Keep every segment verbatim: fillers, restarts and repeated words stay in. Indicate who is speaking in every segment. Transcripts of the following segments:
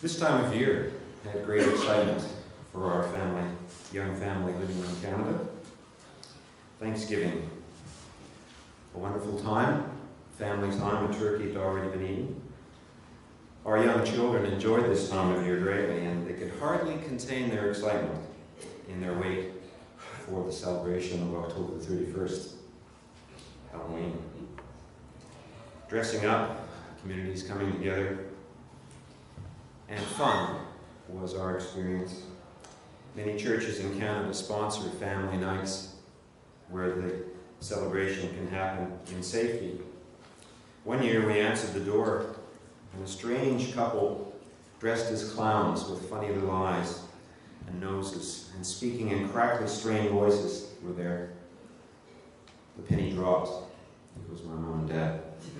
Speaker 1: This time of year had great excitement for our family, young family living in Canada. Thanksgiving, a wonderful time. Family time in Turkey had already been eaten. Our young children enjoyed this time of year greatly, and they could hardly contain their excitement in their wait for the celebration of October the thirty-first, Halloween. Dressing up, communities coming together, and fun was our experience. Many churches in Canada sponsor family nights where the celebration can happen in safety. One year we answered the door, and a strange couple dressed as clowns with funny little eyes and noses and speaking in crackly, strained voices were there. The penny dropped. It was my mom and dad.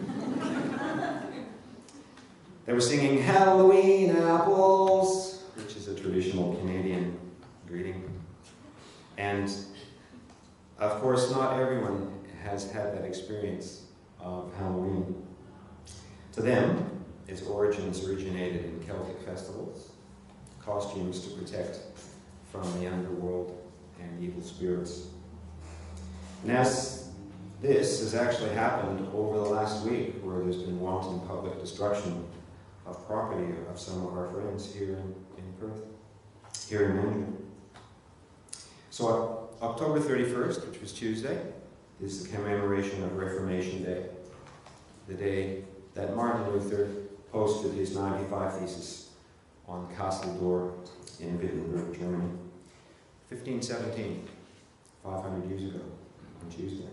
Speaker 1: They were singing Halloween apples, which is a traditional Canadian greeting. And of course, not everyone has had that experience of Halloween. To them, its origins originated in Celtic festivals, costumes to protect from the underworld and evil spirits. And as this has actually happened over the last week, where there's been wanton public destruction of property of some of our friends here in, in Perth, here in Mandarin. So October thirty-first, which was Tuesday, is the commemoration of Reformation Day, the day that Martin Luther posted his ninety-five Theses on Castle Door in Wittenberg, Germany. fifteen seventeen, five hundred years ago, on Tuesday.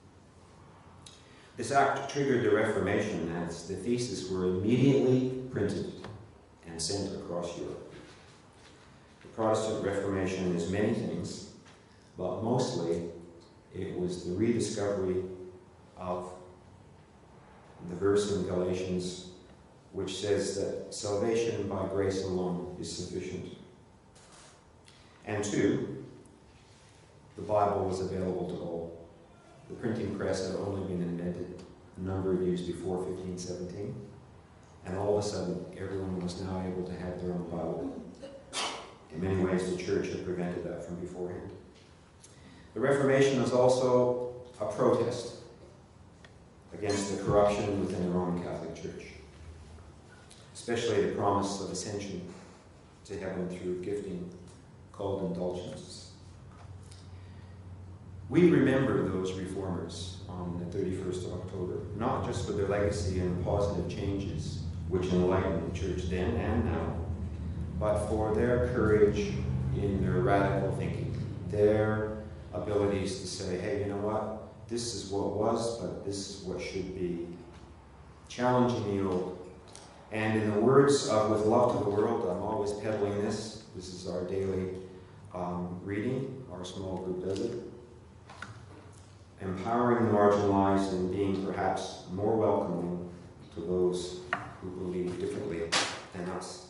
Speaker 1: This act triggered the Reformation as the theses were immediately printed and sent across Europe. The Protestant Reformation is many things, but mostly it was the rediscovery of the verse in Galatians which says that salvation by grace alone is sufficient. And two, the Bible was available to all. The printing press had only been invented a number of years before fifteen seventeen, and all of a sudden everyone was now able to have their own Bible. In many ways the church had prevented that from beforehand. The Reformation was also a protest against the corruption within the Roman Catholic Church, especially the promise of ascension to heaven through gifting called indulgence. We remember those reformers on the thirty-first of October, not just for their legacy and positive changes which enlightened the church then and now, but for their courage in their radical thinking, their abilities to say, hey, you know what, this is what was, but this is what should be, challenging the old. And in the words of With Love to the World, I'm always peddling this, this is our daily um, reading, our small group does it. Empowering the marginalized and being perhaps more welcoming to those who believe differently than us.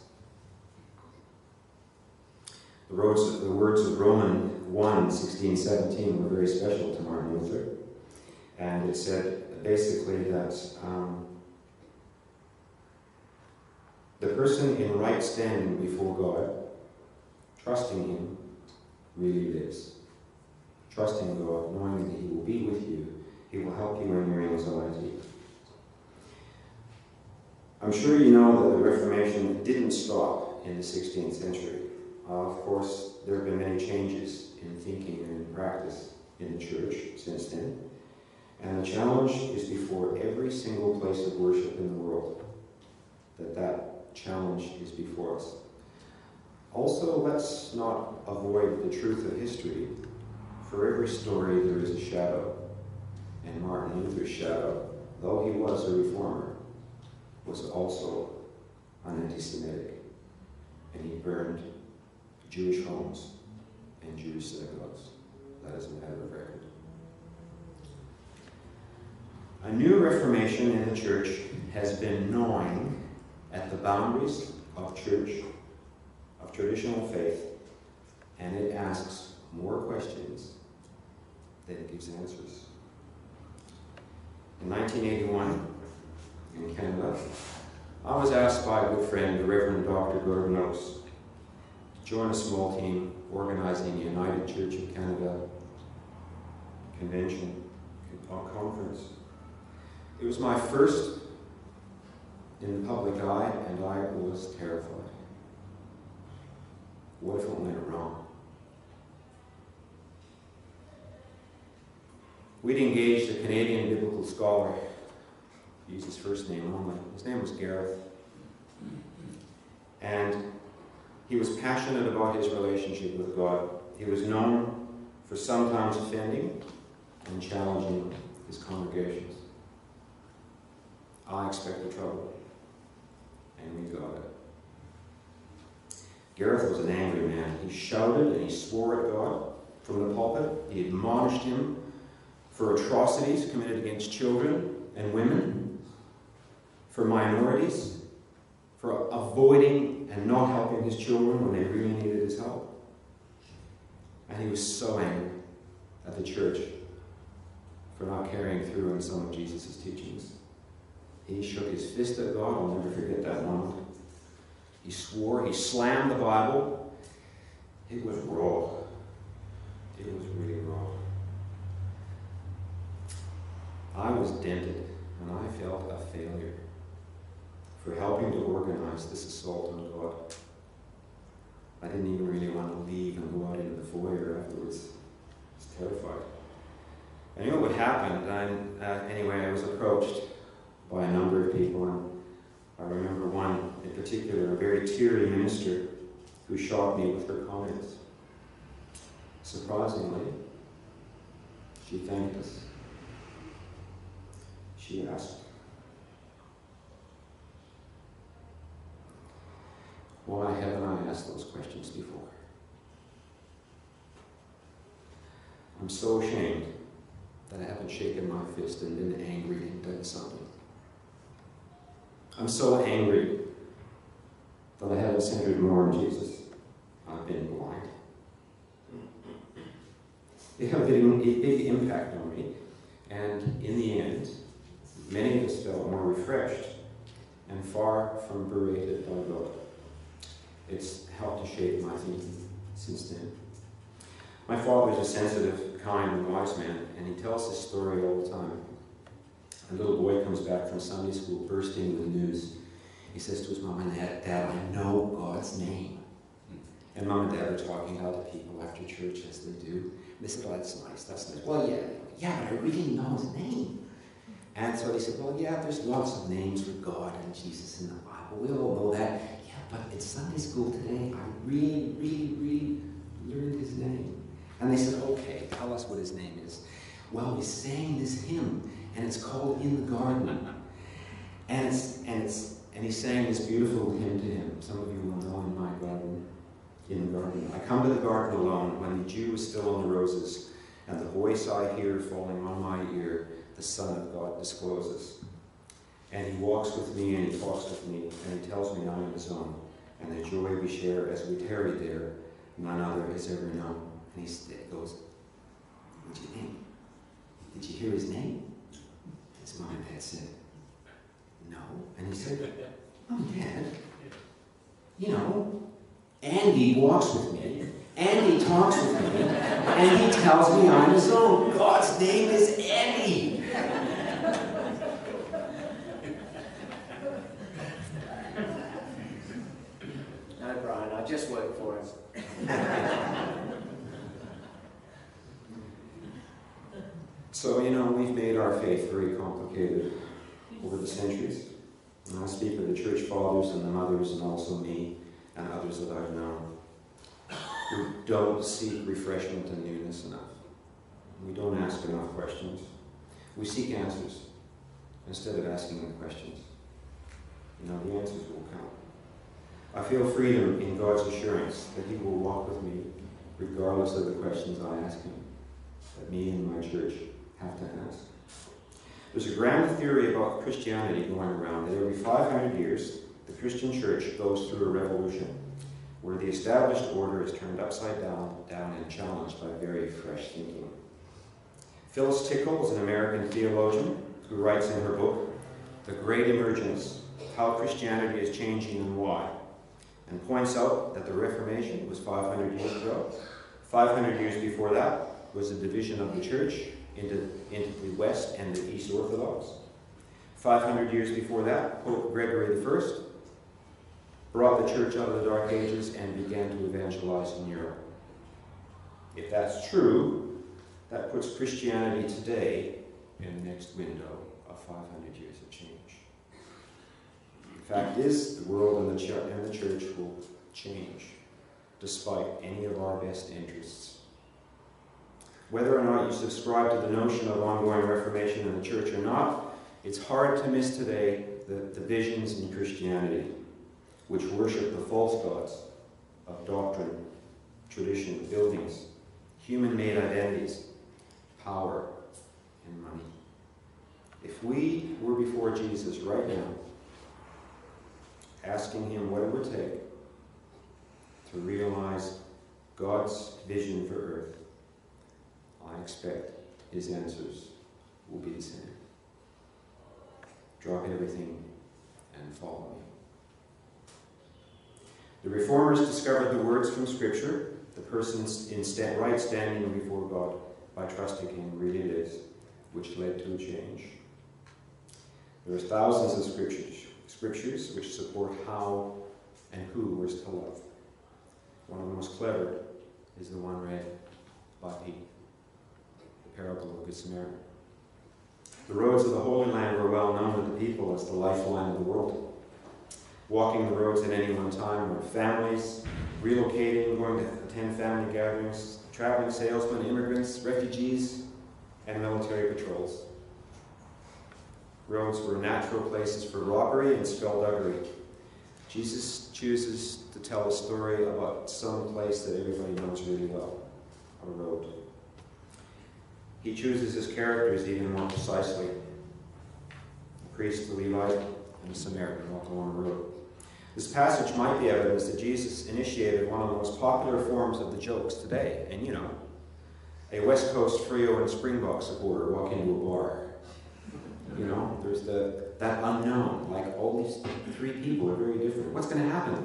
Speaker 1: The, roads, the words of Roman one, sixteen seventeen were very special to Martin Luther. And it said basically that um, the person in right standing before God, trusting Him, really lives. Trusting God, knowing that He will be with you, He will help you in your anxiety. I'm sure you know that the Reformation didn't stop in the sixteenth century. Uh, of course, there have been many changes in thinking and in practice in the church since then. And the challenge is before every single place of worship in the world, that that challenge is before us. Also, let's not avoid the truth of history. For every story there is a shadow, and Martin Luther's shadow, though he was a reformer, was also an anti-Semitic, and he burned Jewish homes and Jewish synagogues. That is a matter of record. A new Reformation in the church has been gnawing at the boundaries of church, of traditional faith, and it asks more questions than it gives answers. In nineteen eighty-one, in Canada, I was asked by a good friend, the Reverend Doctor Gordon Oakes, to join a small team organizing the United Church of Canada convention or conference. It was my first in the public eye, and I was terrified. What if it went wrong? We'd engaged a Canadian biblical scholar, use his first name only. His name was Gareth. And he was passionate about his relationship with God. He was known for sometimes offending and challenging his congregations. I expected trouble, and we got it. Gareth was an angry man. He shouted and he swore at God from the pulpit. He admonished him for atrocities committed against children and women, for minorities, for avoiding and not helping his children when they really needed his help. And he was so angry at the church for not carrying through on some of Jesus' teachings. He shook his fist at God. I'll never forget that moment. He swore. He slammed the Bible. It was raw. It was really raw. I was dented, and I felt a failure for helping to organize this assault on God. I didn't even really want to leave and go out into the foyer afterwards. I was terrified. I knew what happened, and uh, anyway, I was approached by a number of people, and I remember one in particular, a very teary minister, who shocked me with her comments. Surprisingly, she thanked us. She asked, why haven't I asked those questions before? I'm so ashamed that I haven't shaken my fist and been angry and done something. I'm so angry that I haven't centered more on Jesus. I've been blind. It had a big, big impact on me, and in the end, many of us felt more refreshed and far from berated by God. It's helped to shape my thinking since then. My father's a sensitive, kind, and wise man, and he tells this story all the time. A little boy comes back from Sunday school bursting with news. He says to his mom and dad, Dad, I know God's name. And Mom and Dad are talking out to people after church, as they do. And they said, oh, that's nice, that's nice. Well, yeah, yeah, but I really know his name. And so they said, well, yeah, there's lots of names for God and Jesus in the Bible. We all know that. Yeah, but in Sunday school today, I really, really, really learned his name. And they said, okay, tell us what his name is. Well, we sang this hymn, and it's called In the Garden. And it's, and it's, and he sang this beautiful hymn to him. Some of you will know In My Garden, In the Garden. I come to the garden alone, when the dew is still on the roses, and the voice I hear falling on my ear, the Son of God discloses. And he walks with me, and he talks with me, and he tells me I am his own. And the joy we share as we tarry there, none other has ever known. And he goes, what do you think? Did you hear his name? His mom and dad said, no. And he said, oh, Dad, you know, Andy walks with me, Andy talks with me, and he tells me I'm his own. God's name is Andy.
Speaker 2: No, Brian, I just work for us.
Speaker 1: So, you know, we've made our faith very complicated over the centuries. And I speak of the church fathers and the mothers and also me and others that I've known. We don't seek refreshment and newness enough. We don't ask enough questions. We seek answers instead of asking the questions. You know, the answers will come. I feel freedom in God's assurance that he will walk with me regardless of the questions I ask him, that me and my church have to ask. There's a grand theory about Christianity going around that every five hundred years, the Christian church goes through a revolution where the established order is turned upside down, down and challenged by very fresh thinking. Phyllis Tickle is an American theologian who writes in her book, The Great Emergence, how Christianity is changing and why, and points out that the Reformation was five hundred years ago. five hundred years before that was the division of the church into, into the West and the East Orthodox. five hundred years before that, Pope Gregory the First brought the church out of the Dark Ages and began to evangelize in Europe. If that's true, that puts Christianity today in the next window of five hundred years of change. The fact is, the world and the, ch and the church will change, despite any of our best interests. Whether or not you subscribe to the notion of ongoing reformation in the church or not, it's hard to miss today the divisions in Christianity, which worship the false gods of doctrine, tradition, buildings, human-made identities, power, and money. If we were before Jesus right now, asking him what it would take to realize God's vision for earth, I expect his answers will be the same. Drop everything and follow me. The Reformers discovered the words from Scripture, the person's in sta right standing before God by trusting him really is, which led to a change. There are thousands of scriptures, scriptures which support how and who we're to love. One of the most clever is the one read by Pete, the parable of the Good Samaritan. The roads of the Holy Land were well known to the people as the lifeline of the world. Walking the roads at any one time were families, relocating, going to attend family gatherings, traveling salesmen, immigrants, refugees, and military patrols. Roads were natural places for robbery and skullduggery. Jesus chooses to tell a story about some place that everybody knows really well, a road. He chooses his characters even more precisely. A priest, a Levite, and a Samaritan walk along the road. This passage might be evidence that Jesus initiated one of the most popular forms of the jokes today. And you know, a West Coast Frio and Springbok supporter walk into a bar. You know, there's the that unknown, like all these three people are very different. What's going to happen?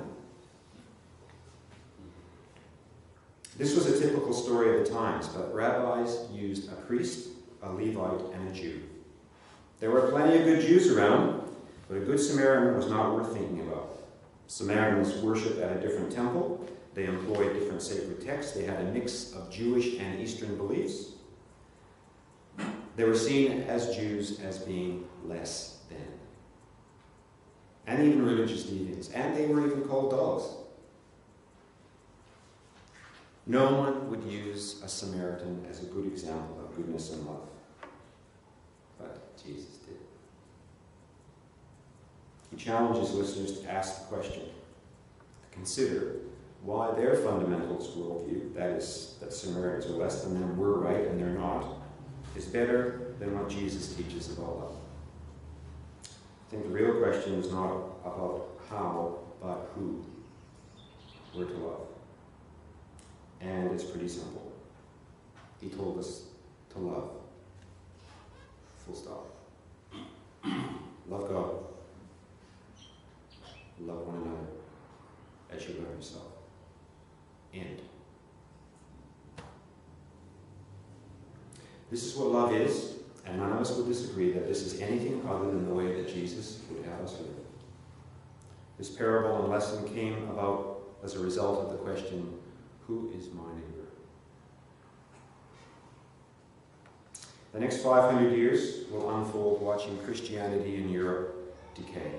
Speaker 1: This was a typical story of the times, but rabbis used a priest, a Levite, and a Jew. There were plenty of good Jews around, but a good Samaritan was not worth thinking about. Samaritans worshiped at a different temple. They employed different sacred texts. They had a mix of Jewish and Eastern beliefs. They were seen as Jews as being less than. And even religious deviants. And they were even called dogs. No one would use a Samaritan as a good example of goodness and love. But Jesus did. He challenges listeners to ask the question, to consider why their fundamentalist worldview, that is, that Samaritans are less than them, we're right and they're not, is better than what Jesus teaches about love. I think the real question is not about how, but who we're to love. And it's pretty simple. He told us to love. Full stop. Love God. Love one another as you love yourself. End. This is what love is, and none of us would disagree that this is anything other than the way that Jesus would have us live. This parable and lesson came about as a result of the question, who is my neighbor? The next five hundred years will unfold watching Christianity in Europe decay,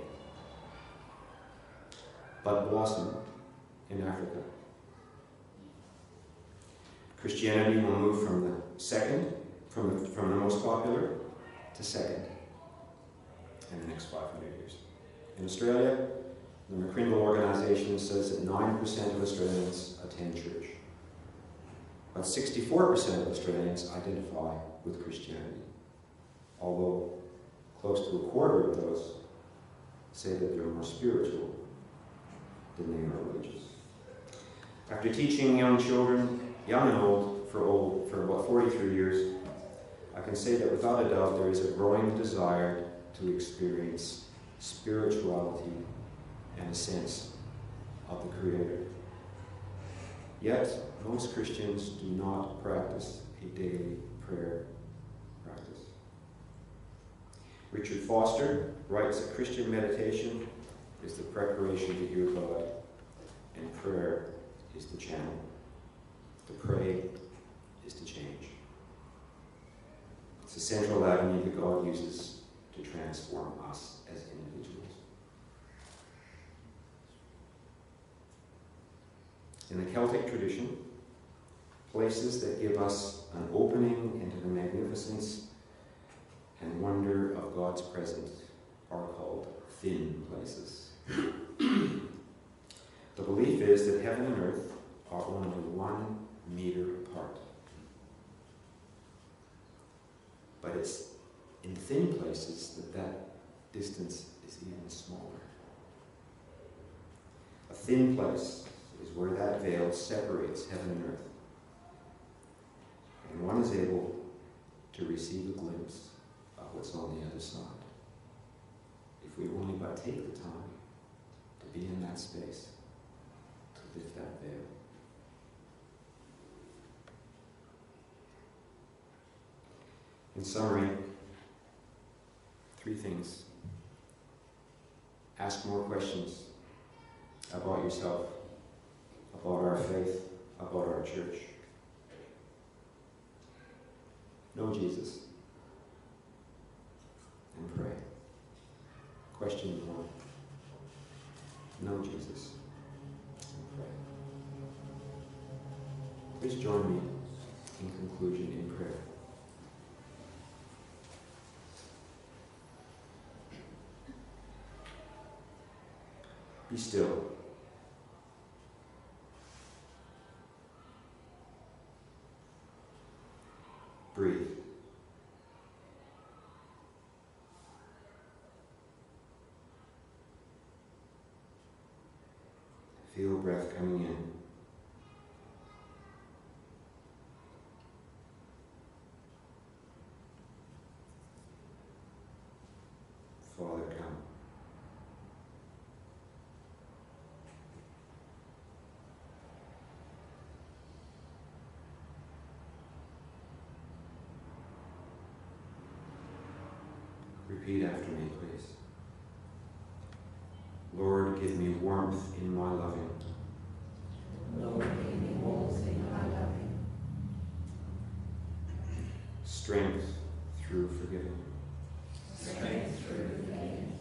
Speaker 1: but blossom in Africa. Christianity will move from the second, from the, from the most popular to second in the next five hundred years. In Australia, the McCrindle organization says that nine percent of Australians attend church, but sixty-four percent of Australians identify with Christianity, although close to a quarter of those say that they're more spiritual than they are religious. After teaching young children, young and old, for, old, for about forty-three years, I can say that without a doubt there is a growing desire to experience spirituality, and a sense of the Creator. Yet, most Christians do not practice a daily prayer practice. Richard Foster writes that Christian meditation is the preparation to hear God, and prayer is the channel. To pray is to change. It's a central avenue that God uses to transform us as individuals. In the Celtic tradition, places that give us an opening into the magnificence and wonder of God's presence are called thin places. The belief is that heaven and earth are only one meter apart. But it's in thin places that that distance is even smaller. A thin place is where that veil separates heaven and earth. And one is able to receive a glimpse of what's on the other side. If we only but take the time to be in that space, to lift that veil. In summary, three things. Ask more questions about yourself, about our faith, about our church. Know Jesus and pray. Question one. Know Jesus and pray. Please join me in conclusion in prayer. Be still. Breathe. Feel breath coming in. Father, come. Repeat after me, please. Lord, give me warmth in my loving.
Speaker 3: Lord, give me warmth in my loving.
Speaker 1: Strength through forgiving.
Speaker 3: Strength through forgiveness.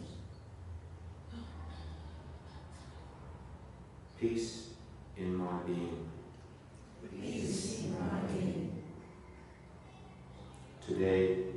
Speaker 1: Peace in my being.
Speaker 3: Peace in my being.
Speaker 1: Today,